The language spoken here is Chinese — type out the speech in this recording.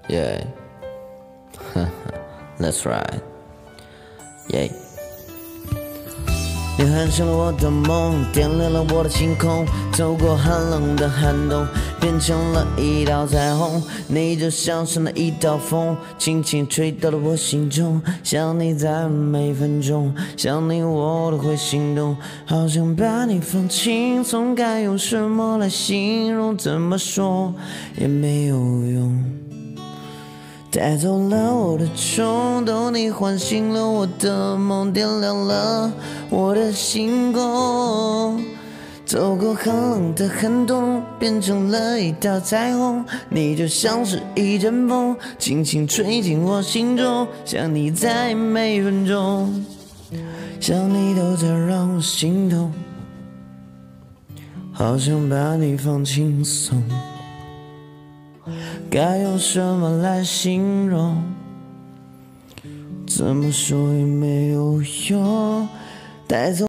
Yeah, that's right. Yeah. 你喊醒了我的梦，点亮了我的星空，走过寒冷的寒冬，变成了一道彩虹。你就像是那一道风，轻轻吹到了我心中。想你在每分钟，想你我都会心动，好想把你放轻松，该用什么来形容？怎么说也没有用。带走了我的冲动，你唤醒了我的梦，点亮了我的星空。走过寒冷的寒冬，变成了一道彩虹。你就像是一阵风，轻轻吹进我心中。想你在每分钟，想你都在让我心动，好想把你放轻松。该用什么来形容？怎么说也没有用。带走。